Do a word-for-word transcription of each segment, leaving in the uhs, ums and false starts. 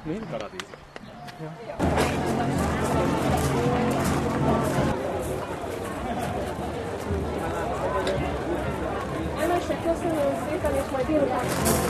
Mi? Paradíz. Ja. Elmesek, köszönöm szépen, és majd délután.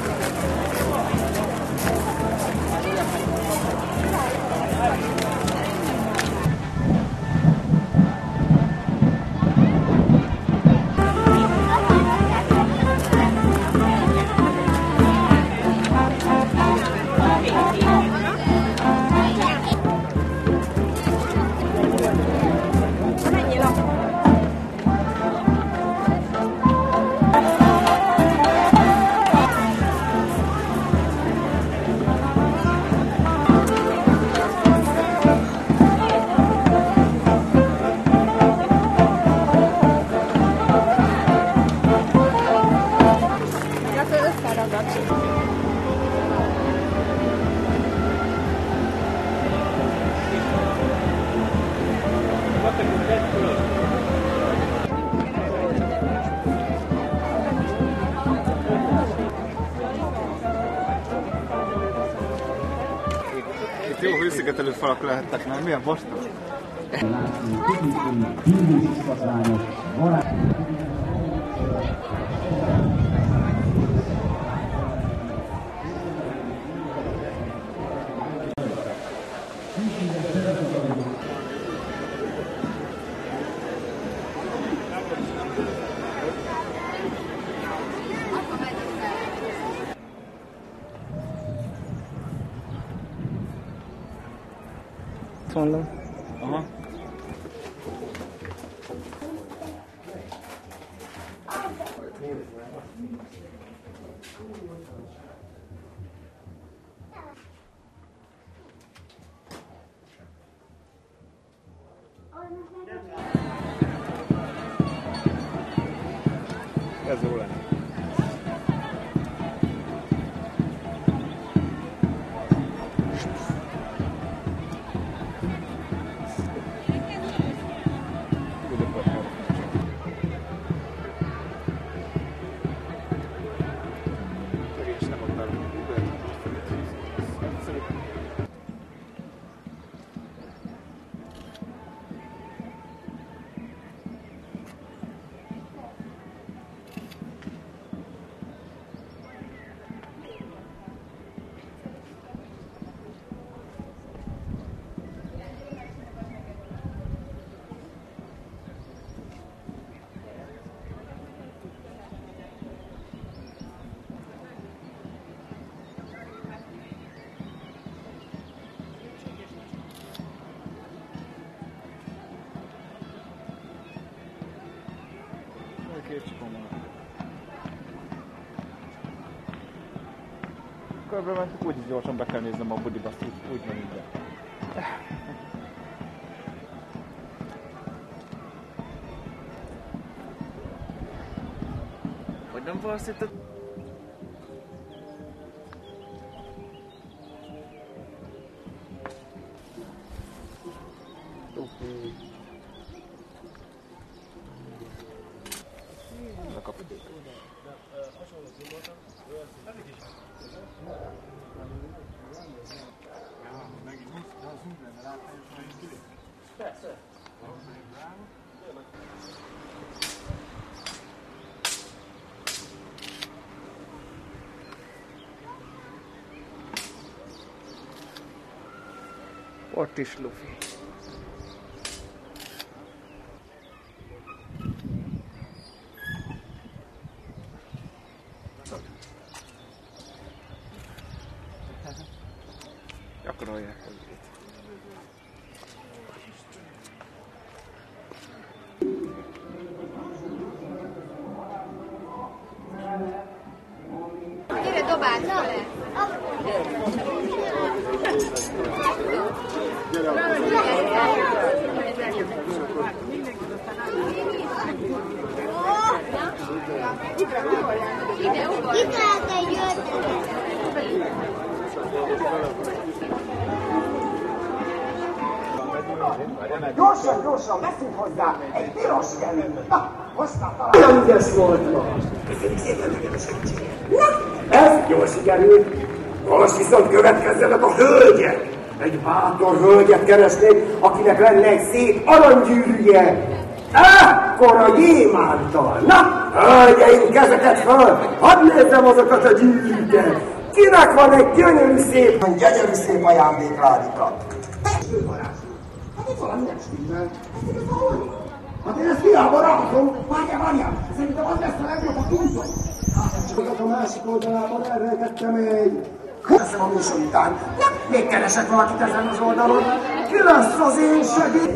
Itt jó hőszigetelő falak lehettek, nem? Milyen vastag? Mondom. Aha. Ez jó lenne. Körbe mentek, úgyis gyorsan be kell néznem a budiba, úgy, úgy van ide. Hogy nem valsz itt a... Persze. Ott is lufi. Gyakorolják ezeket. Gyere, dobáld vele! Itt lehet egy ötlet. Gyorsan, gyorsan, leszünk hozzá! Egy piros kell! Na, hoztál talán! Olyan ügyes volt ma! Köszönjük szépen neked a segítséget! Na, ez jól sikerült! Most viszont következzenek a hölgyek! Egy bátor hölgyet keresnék, akinek lenne egy szép aranygyűrűje. Ekkora gyémántal! Na, hölgyeim, kezeket föl! Hadd nézzem azokat a gyűrűket! Kinek van egy gyönyörű szép, gyönyörű szép ajándék, Rádika? Hát itt valami nem stimmel. Hát én ezt hiába rakom. Várjál, várjál! Szerintem az lesz a legjobb a túlzom. Hát a másik oldalában elrejtettem egy... Köszönöm a műsor után. Nem, még keresek valakit ezen az oldalon. Ki lesz az én segít?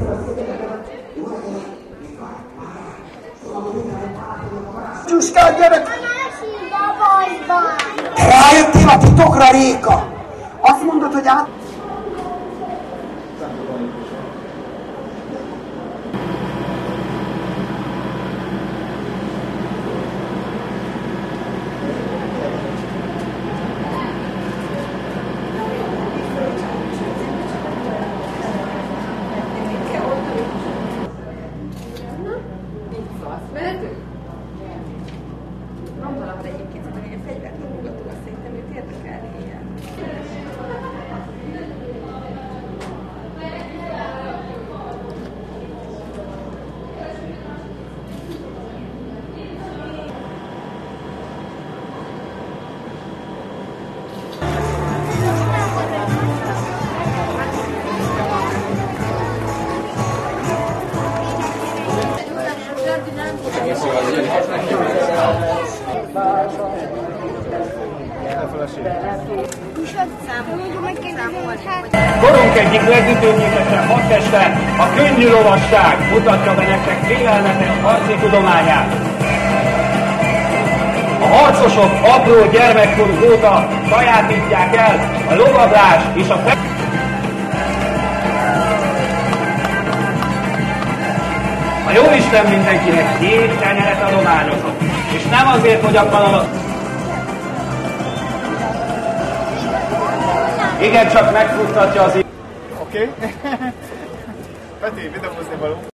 Csüskát, gyerek! A másik babajban. Rájöttél a titokra, Réka? Azt mondod, hogy át... Mehetünk? Van valahol egyébként, hogy ilyen fegyvertanulgató, azt szerintem őt érdekelni ilyen. Korunk egyik legütőképesebb hadteste, a könnyű lovasság mutatja be nektek félelmetes harci tudományát. A harcosok apró gyermekkoruk óta sajátítják el a lovaglás és a fe... A Jóisten mindenkinek két kenyeret adományozott, és nem azért, hogy a kanalat... Igen, csak megfuttatja az... Oké? Okay. Peti, videózni való.